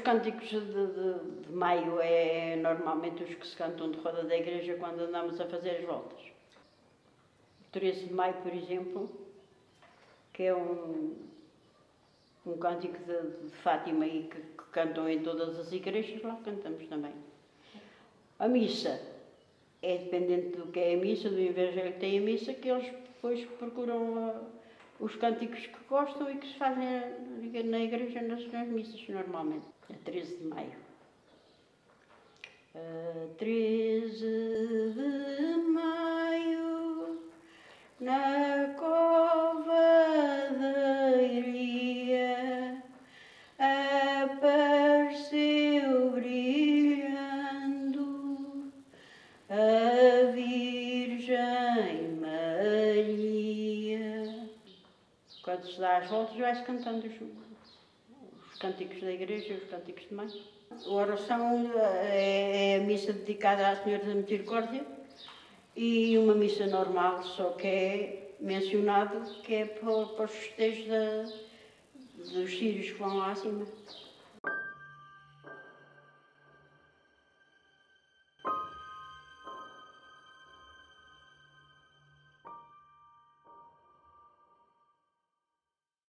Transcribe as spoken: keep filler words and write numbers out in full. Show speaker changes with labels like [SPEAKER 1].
[SPEAKER 1] cânticos de, de, de maio é normalmente os que se cantam de roda da igreja quando andamos a fazer as voltas. O treze de maio, por exemplo, que é um, um cântico de, de Fátima e que, que cantam em todas as igrejas, lá cantamos também. A missa é dependente do que é a missa, do evangelho que tem a missa, que eles depois procuram uh, os cânticos que gostam e que se fazem na igreja, nas, nas missas, normalmente. É treze de maio. Uh, treze de maio, na cova da iria, apareceu brilhando a Virgem Maria. Quando se dá as voltas, vai-se cantando os, os cânticos da igreja e os cânticos de maio. A oração é a missa dedicada à Senhora da Misericórdia e uma missa normal, só que é mencionado que é para, para os festejos da, dos sírios que vão lá acima.